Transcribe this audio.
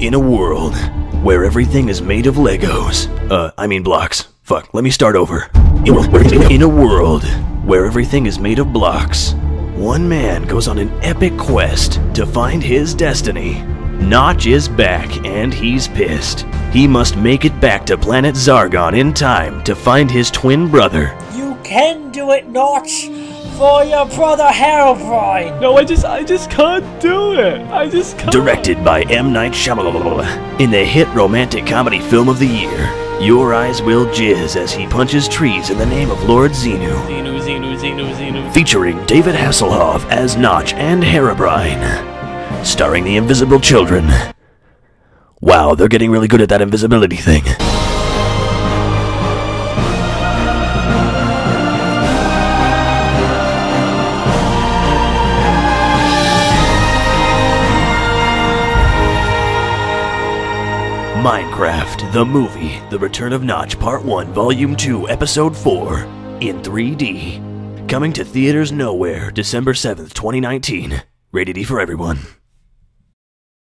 In a world where everything is made of Legos. I mean blocks. Fuck, let me start over. In a world where everything is made of blocks, one man goes on an epic quest to find his destiny. Notch is back and he's pissed. He must make it back to planet Zargon in time to find his twin brother. You can do it, Notch! For your brother Herobrine! No, I just can't do it. I just can't. Directed by M. Night Shyamalan. In the hit romantic comedy film of the year, your eyes will jizz as he punches trees in the name of Lord Xenu. Xenu. Featuring David Hasselhoff as Notch and Herobrine. Starring the Invisible Children. Wow, they're getting really good at that invisibility thing. Minecraft, the movie, The Return of Notch, Part 1, Volume 2, Episode 4, in 3D. Coming to theaters nowhere, December 7th, 2019. Rated E for everyone.